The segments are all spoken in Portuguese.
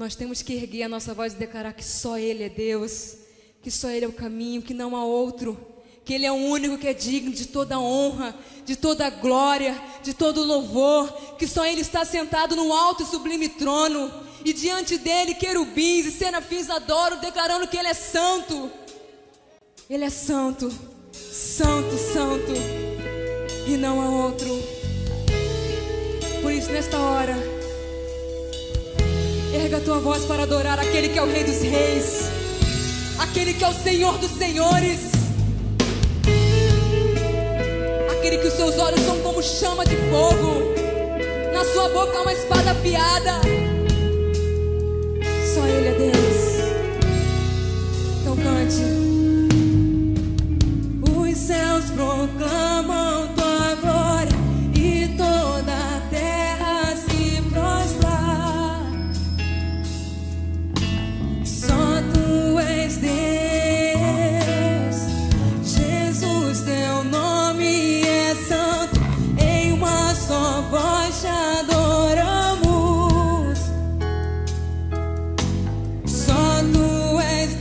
nós temos que erguer a nossa voz e declarar que só Ele é Deus, que só Ele é o caminho, que não há outro, que Ele é o único que é digno de toda honra, de toda glória, de todo louvor, que só Ele está sentado no alto e sublime trono, e diante dEle querubins e serafins adoram, declarando que Ele é santo. Ele é santo, santo, santo, e não há outro. Por isso, nesta hora, erga a tua voz para adorar aquele que é o Rei dos Reis, aquele que é o Senhor dos Senhores, aquele que os seus olhos são como chama de fogo, na sua boca há uma espada afiada. Só Ele é Deus. Então cante. Os céus proclamam tua glória e toda a terra se prostra. Só tu és Deus, Jesus, teu nome é santo, em uma só voz te adoramos. Só tu és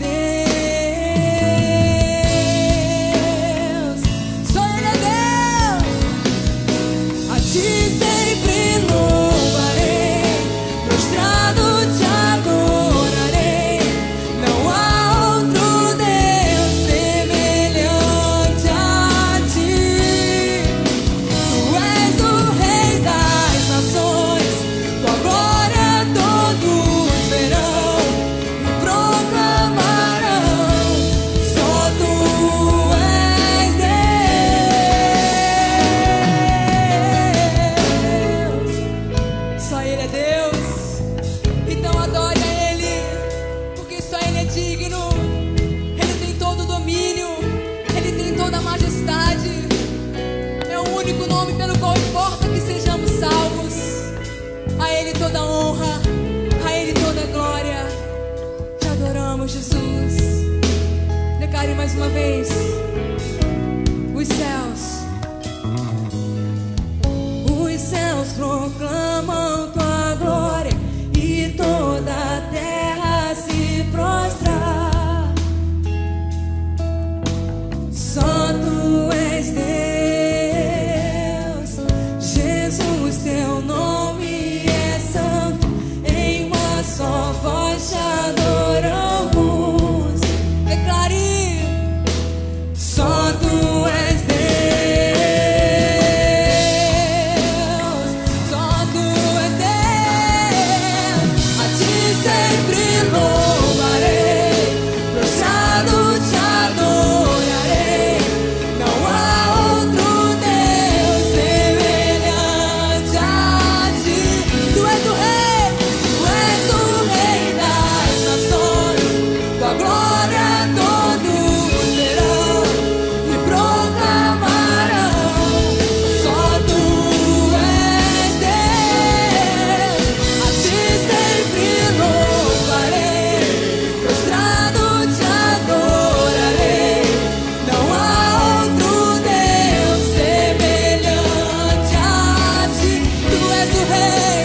Deus, só Ele é Deus. A ti sempre louvarei, prostrado te adorarei. Não há outro Deus semelhante a ti. Tu és o Rei das nações, tua glória todos verão e proclamarão. Só tu és Deus, só Ele é Deus. Então adore a Ele, porque só Ele é digno. Ele tem todo o domínio, Ele tem toda a majestade. É o único nome pelo qual importa que sejamos salvos. A Ele toda a honra, a Ele toda a glória. Te adoramos, Jesus. Declare mais uma vez. Os céus proclamam tua glória e toda a terra se prostra. Só tu és Deus, Jesus, teu nome é santo, em uma só voz te adoramos. Declare, só tu és Deus, só tu és Deus. A ti sempre louvarei, prostrado te adorarei. Não há outro Deus semelhante a ti. Tu és o Rei das nações, tua glória todos verão e proclamarão. Só tu és Deus, a ti sempre louvarei, prostrado te adorarei. Não há outro Deus semelhante a ti. Tu és o Rei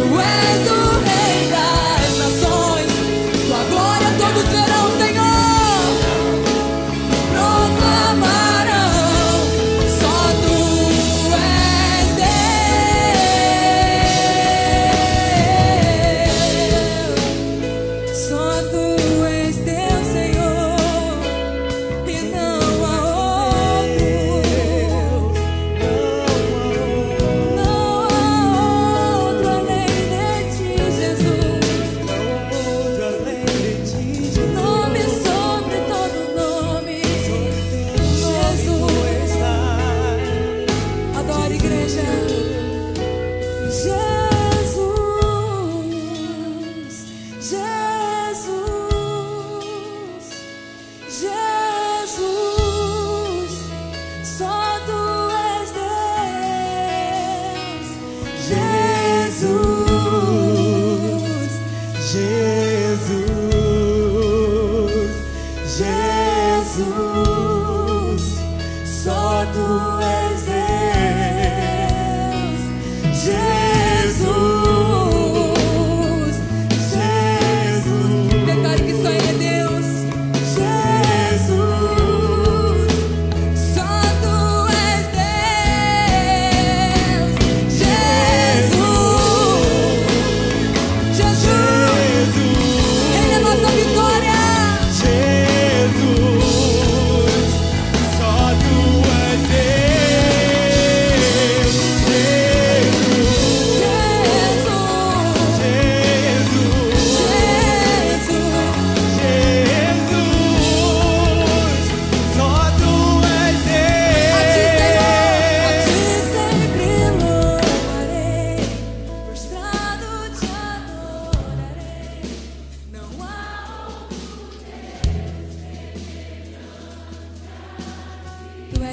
das nações, tua glória todos verão, Senhor, e proclamarão. Só tu és Deus, só tu és Deus, Senhor, e não há outro. Não há outro além de ti, Jesus. Nome sobre todo nome, Jesus. Adore, igreja. Jesus, Jesus, Jesus. Só tu és Deus, Jesus, Jesus. Só tu és Deus, Jesus, Jesus.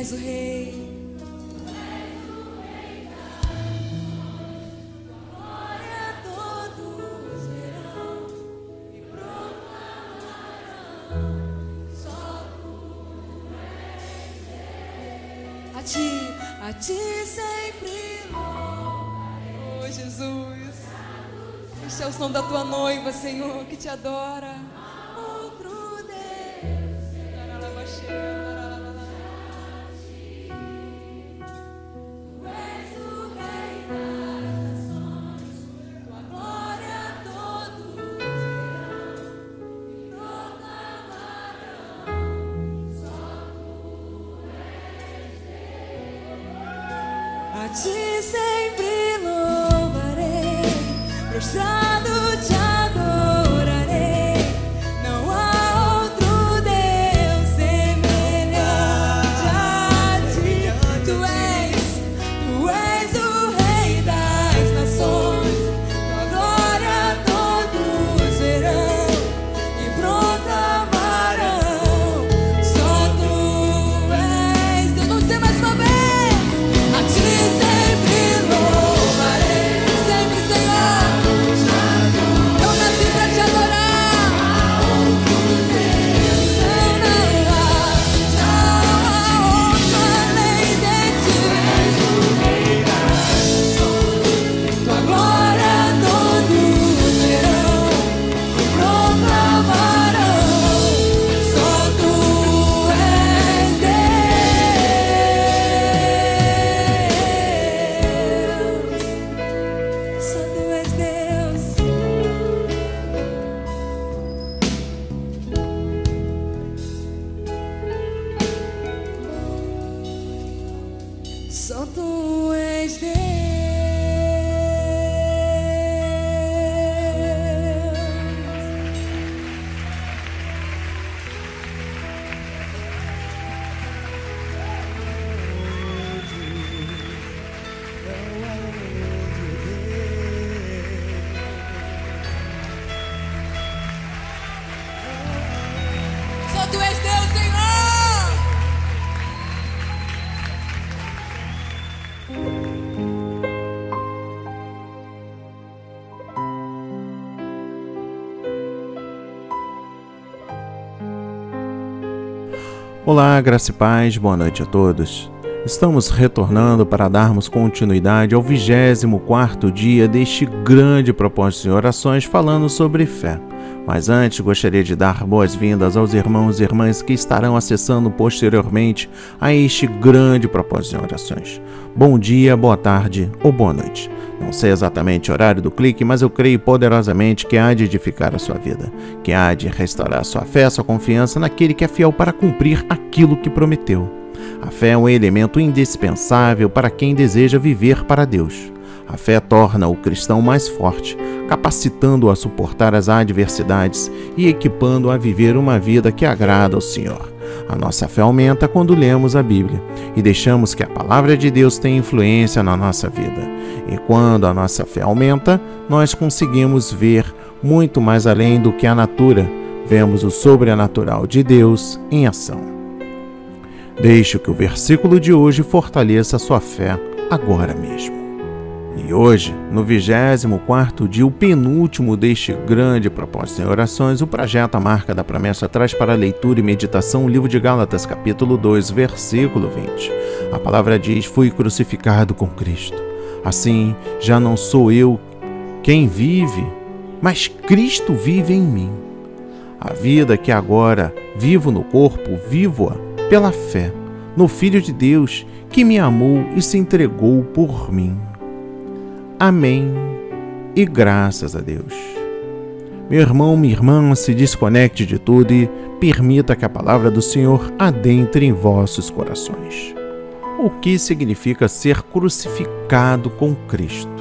és o Rei. A ti sempre louvarei. Oh, Jesus, este é o som da tua noiva, Senhor, que te adora. Outro Deus, tu és o Rei das nações, tua glória todos verão e proclamarão. A ti sempre louvarei, prostrado te adorarei. Não há outro Deus semelhante a ti. Tu és o Rei das nações, tua glória todos verão e proclamarão. Só tu és Deus. Vamos dizer mais uma vez. A ti sempre louvarei, sempre, Senhor. Eu nasci pra te adorar. Não há outro além de ti. Tua glória todos verão e proclamarão. Só tu és Deus. Só tu és Deus. Só tu és Deus. Só tu és Deus, Senhor. Olá, graça e paz, boa noite a todos. Estamos retornando para darmos continuidade ao 24º dia deste grande propósito de orações falando sobre fé. Mas antes gostaria de dar boas-vindas aos irmãos e irmãs que estarão acessando posteriormente a este grande propósito de orações. Bom dia, boa tarde ou boa noite. Não sei exatamente o horário do clique, mas eu creio poderosamente que há de edificar a sua vida, que há de restaurar a sua fé, a sua confiança naquele que é fiel para cumprir aquilo que prometeu. A fé é um elemento indispensável para quem deseja viver para Deus. A fé torna o cristão mais forte, capacitando-o a suportar as adversidades e equipando-o a viver uma vida que agrada ao Senhor. A nossa fé aumenta quando lemos a Bíblia e deixamos que a palavra de Deus tenha influência na nossa vida. E quando a nossa fé aumenta, nós conseguimos ver muito mais além do que a natura. Vemos o sobrenatural de Deus em ação. Deixe que o versículo de hoje fortaleça a sua fé agora mesmo. E hoje, no 24º dia, o penúltimo deste grande propósito em orações, o projeto A Marca da Promessa traz para leitura e meditação o livro de Gálatas, capítulo 2, versículo 20. A palavra diz: fui crucificado com Cristo. Assim, já não sou eu quem vive, mas Cristo vive em mim. A vida que agora vivo no corpo, vivo-a pela fé no Filho de Deus, que me amou e se entregou por mim. Amém e graças a Deus. Meu irmão, minha irmã, se desconecte de tudo e permita que a palavra do Senhor adentre em vossos corações. O que significa ser crucificado com Cristo?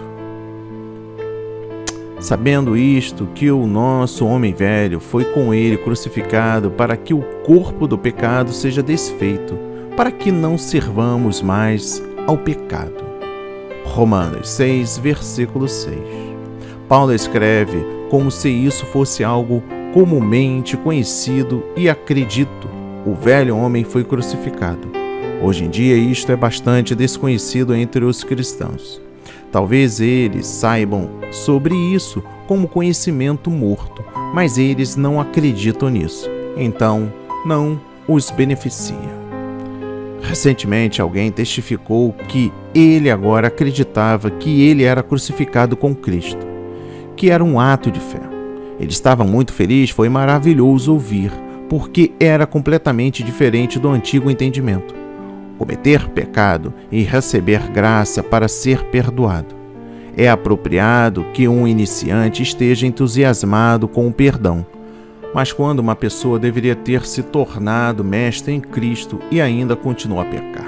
Sabendo isto, que o nosso homem velho foi com ele crucificado para que o corpo do pecado seja desfeito, para que não servamos mais ao pecado. Romanos 6, versículo 6. Paulo escreve como se isso fosse algo comumente conhecido e acredito. O velho homem foi crucificado. Hoje em dia, isto é bastante desconhecido entre os cristãos. Talvez eles saibam sobre isso como conhecimento morto, mas eles não acreditam nisso, então não os beneficia. Recentemente, alguém testificou que ele agora acreditava que ele era crucificado com Cristo, que era um ato de fé. Ele estava muito feliz, foi maravilhoso ouvir, porque era completamente diferente do antigo entendimento. Cometer pecado e receber graça para ser perdoado. É apropriado que um iniciante esteja entusiasmado com o perdão, mas quando uma pessoa deveria ter se tornado mestre em Cristo e ainda continua a pecar,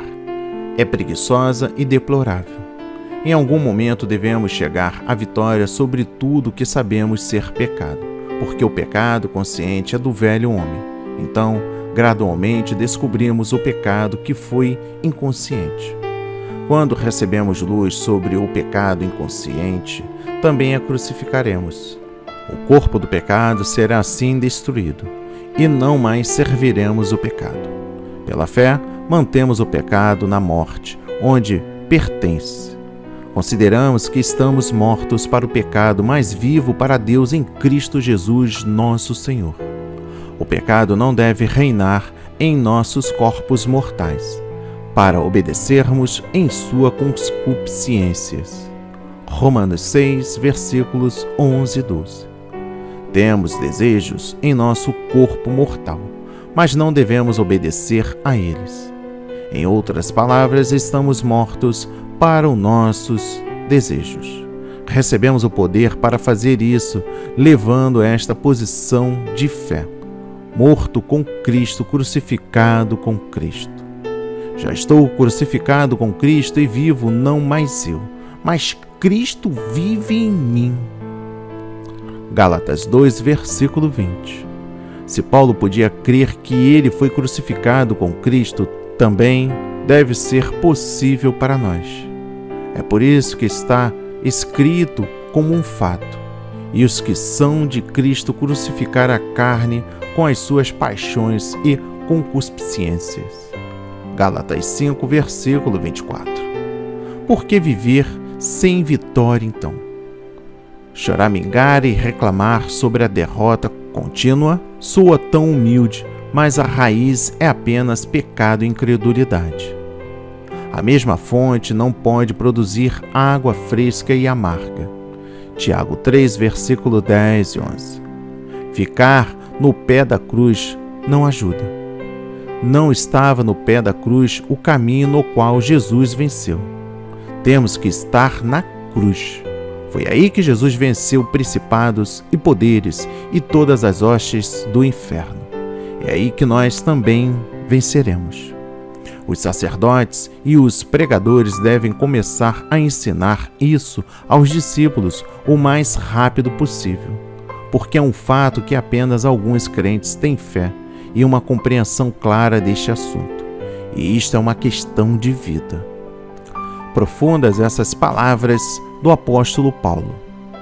é preguiçosa e deplorável. Em algum momento devemos chegar à vitória sobre tudo que sabemos ser pecado, porque o pecado consciente é do velho homem. Então, gradualmente descobrimos o pecado que foi inconsciente. Quando recebemos luz sobre o pecado inconsciente, também a crucificaremos. O corpo do pecado será assim destruído, e não mais serviremos o pecado. Pela fé, mantemos o pecado na morte, onde pertence. Consideramos que estamos mortos para o pecado, mas vivo para Deus em Cristo Jesus, nosso Senhor. O pecado não deve reinar em nossos corpos mortais, para obedecermos em sua concupiscências. Romanos 6, versículos 11 e 12. Temos desejos em nosso corpo mortal, mas não devemos obedecer a eles. Em outras palavras, estamos mortos para os nossos desejos. Recebemos o poder para fazer isso, levando esta posição de fé. Morto com Cristo, crucificado com Cristo. Já estou crucificado com Cristo e vivo não mais eu, mas Cristo vive em mim. Gálatas 2, versículo 20. Se Paulo podia crer que ele foi crucificado com Cristo, também deve ser possível para nós. É por isso que está escrito como um fato: e os que são de Cristo crucificaram a carne com as suas paixões e concupiscências. Gálatas 5, versículo 24. Por que viver sem vitória, então? Choramingar e reclamar sobre a derrota contínua soa tão humilde, mas a raiz é apenas pecado e incredulidade. A mesma fonte não pode produzir água fresca e amarga. Tiago 3, versículo 10 e 11. Ficar no pé da cruz não ajuda. Não estava no pé da cruz o caminho no qual Jesus venceu. Temos que estar na cruz. Foi aí que Jesus venceu principados e poderes e todas as hostes do inferno. É aí que nós também venceremos. Os sacerdotes e os pregadores devem começar a ensinar isso aos discípulos o mais rápido possível, porque é um fato que apenas alguns crentes têm fé e uma compreensão clara deste assunto, e isto é uma questão de vida. Profundas essas palavras do apóstolo Paulo.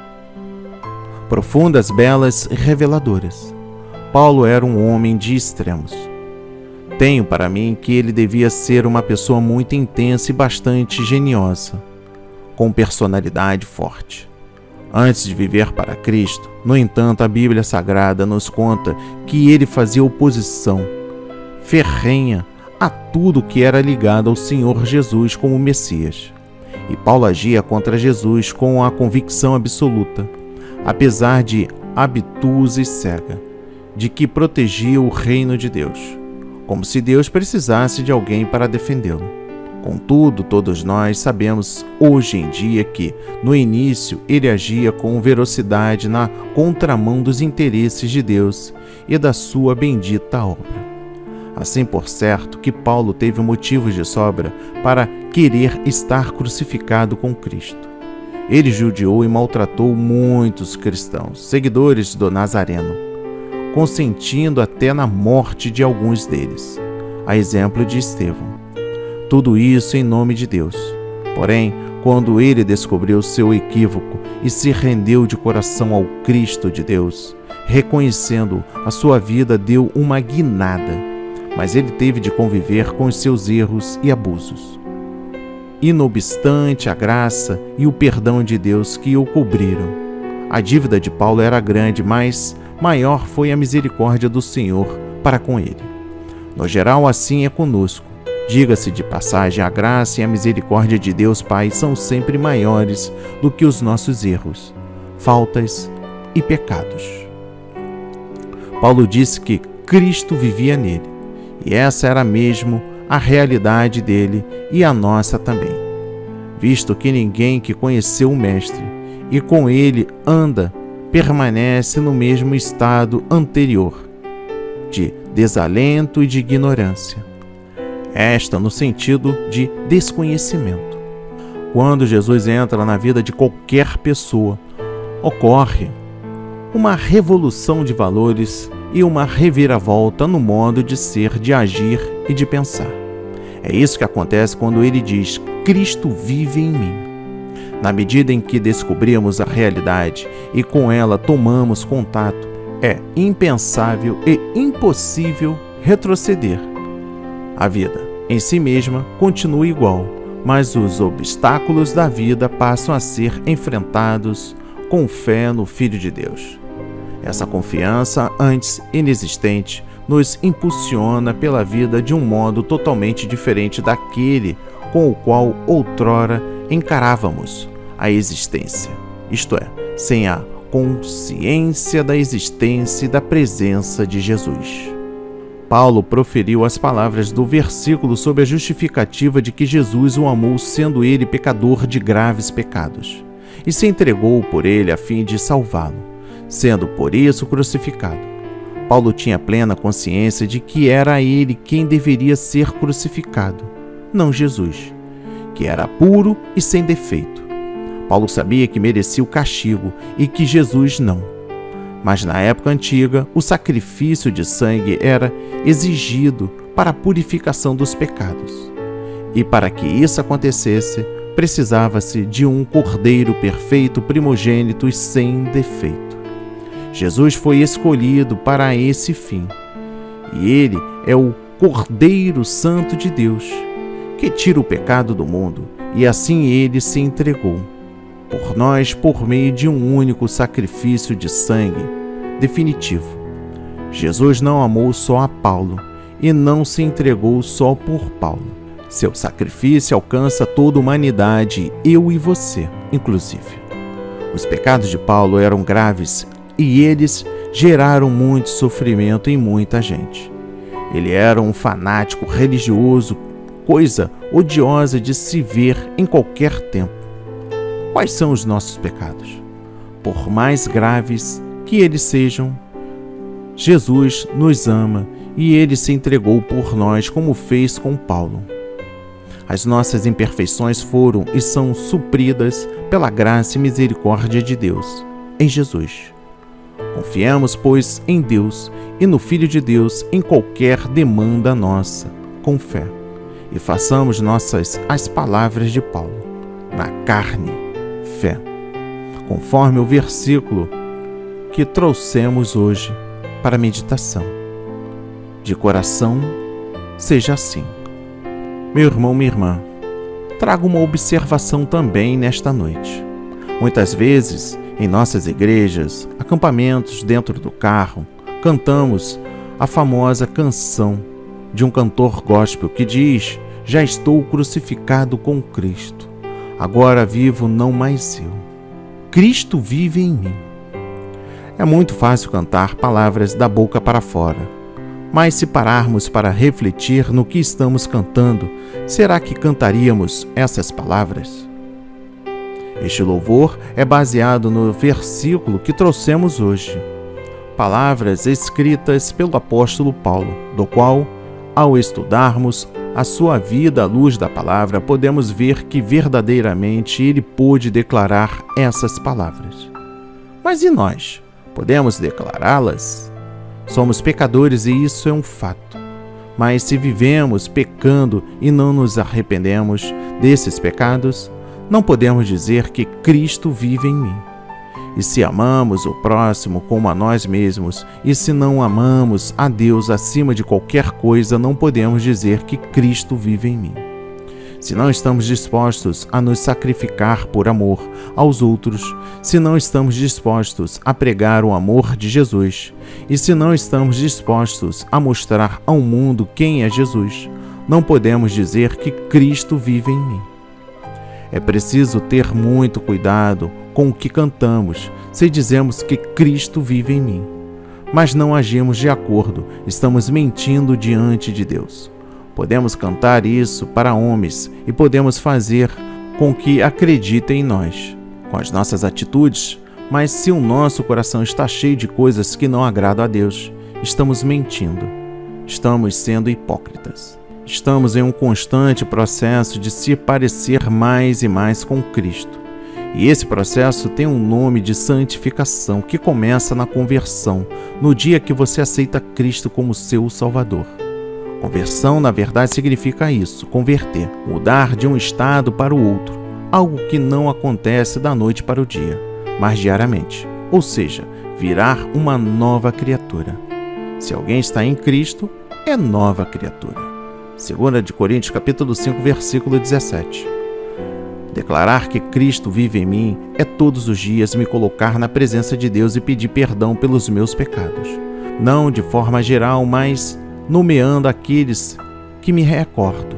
Profundas, belas e reveladoras. Paulo era um homem de extremos. Tenho para mim que ele devia ser uma pessoa muito intensa e bastante geniosa, com personalidade forte. Antes de viver para Cristo, no entanto, a Bíblia Sagrada nos conta que ele fazia oposição ferrenha a tudo que era ligado ao Senhor Jesus como Messias. E Paulo agia contra Jesus com a convicção absoluta, apesar de obtusa e cega, de que protegia o reino de Deus, como se Deus precisasse de alguém para defendê-lo. Contudo, todos nós sabemos hoje em dia que, no início, ele agia com velocidade na contramão dos interesses de Deus e da sua bendita obra. Assim, por certo, que Paulo teve motivos de sobra para querer estar crucificado com Cristo. Ele judiou e maltratou muitos cristãos, seguidores do Nazareno, consentindo até na morte de alguns deles, a exemplo de Estevão. Tudo isso em nome de Deus. Porém, quando ele descobriu seu equívoco e se rendeu de coração ao Cristo de Deus, reconhecendo a sua vida, deu uma guinada mas ele teve de conviver com os seus erros e abusos. E não obstante a graça e o perdão de Deus que o cobriram, a dívida de Paulo era grande, mas maior foi a misericórdia do Senhor para com ele. No geral, assim é conosco. Diga-se de passagem, a graça e a misericórdia de Deus Pai são sempre maiores do que os nossos erros, faltas e pecados. Paulo disse que Cristo vivia nele, e essa era mesmo a realidade dele e a nossa também, visto que ninguém que conheceu o Mestre e com ele anda permanece no mesmo estado anterior, de desalento e de ignorância. Esta no sentido de desconhecimento. Quando Jesus entra na vida de qualquer pessoa, ocorre uma revolução de valores e uma reviravolta no modo de ser, de agir e de pensar. É isso que acontece quando ele diz: Cristo vive em mim. Na medida em que descobrimos a realidade e com ela tomamos contato, é impensável e impossível retroceder. A vida em si mesma continua igual, mas os obstáculos da vida passam a ser enfrentados com fé no Filho de Deus. Essa confiança, antes inexistente, nos impulsiona pela vida de um modo totalmente diferente daquele com o qual outrora encarávamos a existência, isto é, sem a consciência da existência e da presença de Jesus. Paulo proferiu as palavras do versículo sob a justificativa de que Jesus o amou, sendo ele pecador de graves pecados, e se entregou por ele a fim de salvá-lo, sendo por isso crucificado. Paulo tinha plena consciência de que era ele quem deveria ser crucificado, não Jesus, que era puro e sem defeito. Paulo sabia que merecia o castigo e que Jesus não. Mas na época antiga, o sacrifício de sangue era exigido para a purificação dos pecados. E para que isso acontecesse, precisava-se de um cordeiro perfeito, primogênito e sem defeito. Jesus foi escolhido para esse fim. E ele é o Cordeiro Santo de Deus, que tira o pecado do mundo, e assim ele se entregou por nós por meio de um único sacrifício de sangue definitivo. Jesus não amou só a Paulo e não se entregou só por Paulo. Seu sacrifício alcança toda a humanidade, eu e você, inclusive. Os pecados de Paulo eram graves e eles geraram muito sofrimento em muita gente. Ele era um fanático religioso, coisa odiosa de se ver em qualquer tempo. Quais são os nossos pecados? Por mais graves que eles sejam, Jesus nos ama e ele se entregou por nós, como fez com Paulo. As nossas imperfeições foram e são supridas pela graça e misericórdia de Deus, em Jesus. Confiemos, pois, em Deus e no Filho de Deus em qualquer demanda nossa, com fé, e façamos nossas as palavras de Paulo, na carne, fé, conforme o versículo que trouxemos hoje para a meditação. De coração, seja assim. Meu irmão, minha irmã, trago uma observação também nesta noite. Muitas vezes, em nossas igrejas, acampamentos, dentro do carro, cantamos a famosa canção de um cantor gospel que diz: já estou crucificado com Cristo, agora vivo não mais eu, Cristo vive em mim. É muito fácil cantar palavras da boca para fora, mas se pararmos para refletir no que estamos cantando, será que cantaríamos essas palavras? Este louvor é baseado no versículo que trouxemos hoje, palavras escritas pelo apóstolo Paulo, do qual, ao estudarmos a sua vida à luz da palavra, podemos ver que verdadeiramente ele pôde declarar essas palavras. Mas e nós? Podemos declará-las? Somos pecadores e isso é um fato. Mas se vivemos pecando e não nos arrependemos desses pecados, não podemos dizer que Cristo vive em mim. E se amamos o próximo como a nós mesmos, e se não amamos a Deus acima de qualquer coisa, não podemos dizer que Cristo vive em mim. Se não estamos dispostos a nos sacrificar por amor aos outros, se não estamos dispostos a pregar o amor de Jesus, e se não estamos dispostos a mostrar ao mundo quem é Jesus, não podemos dizer que Cristo vive em mim. É preciso ter muito cuidado com o que cantamos, se dizemos que Cristo vive em mim, mas não agimos de acordo, estamos mentindo diante de Deus. Podemos cantar isso para homens e podemos fazer com que acreditem em nós, com as nossas atitudes, mas se o nosso coração está cheio de coisas que não agradam a Deus, estamos mentindo, estamos sendo hipócritas. Estamos em um constante processo de se parecer mais e mais com Cristo. E esse processo tem um nome de santificação que começa na conversão, no dia que você aceita Cristo como seu Salvador. Conversão, na verdade, significa isso, converter, mudar de um estado para o outro, algo que não acontece da noite para o dia, mas diariamente, ou seja, virar uma nova criatura. Se alguém está em Cristo, é nova criatura. 2 Coríntios capítulo 5, versículo 17. Declarar que Cristo vive em mim é todos os dias me colocar na presença de Deus e pedir perdão pelos meus pecados. Não de forma geral, mas nomeando aqueles que me recordo.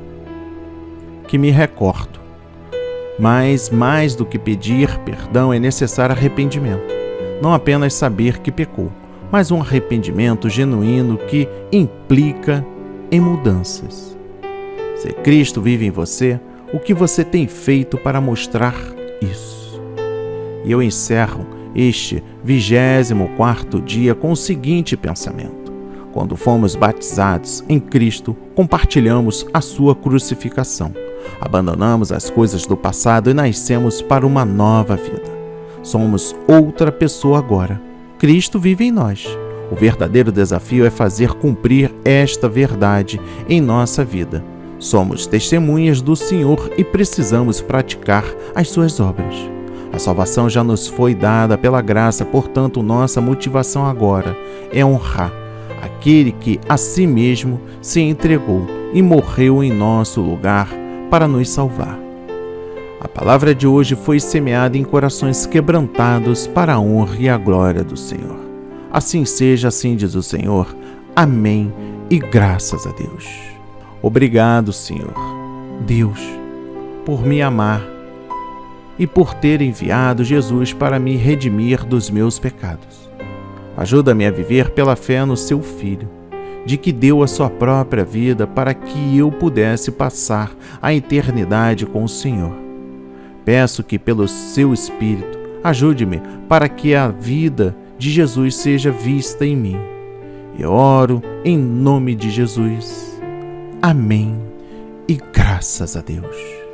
Mas mais do que pedir perdão é necessário arrependimento. Não apenas saber que pecou, mas um arrependimento genuíno que implica em mudanças. Se Cristo vive em você, o que você tem feito para mostrar isso? E eu encerro este 24º dia com o seguinte pensamento: quando fomos batizados em Cristo, compartilhamos a sua crucificação, abandonamos as coisas do passado e nascemos para uma nova vida. Somos outra pessoa agora. Cristo vive em nós. O verdadeiro desafio é fazer cumprir esta verdade em nossa vida. Somos testemunhas do Senhor e precisamos praticar as suas obras. A salvação já nos foi dada pela graça, portanto, nossa motivação agora é honrar aquele que a si mesmo se entregou e morreu em nosso lugar para nos salvar. A palavra de hoje foi semeada em corações quebrantados para a honra e a glória do Senhor. Assim seja, assim diz o Senhor. Amém e graças a Deus. Obrigado, Senhor, Deus, por me amar e por ter enviado Jesus para me redimir dos meus pecados. Ajuda-me a viver pela fé no seu Filho, de que deu a sua própria vida para que eu pudesse passar a eternidade com o Senhor. Peço que, pelo seu Espírito, ajude-me para que a vida de Jesus seja vista em mim. Eu oro em nome de Jesus. Amém e graças a Deus.